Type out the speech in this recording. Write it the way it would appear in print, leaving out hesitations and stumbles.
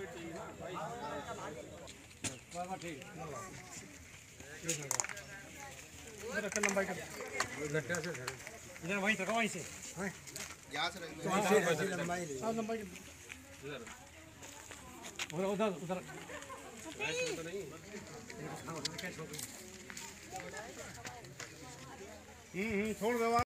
लंबाई कर इधर वहीं तक वहीं से यहाँ से लंबाई लंबाई उधर उधर उधर छोड़ दो।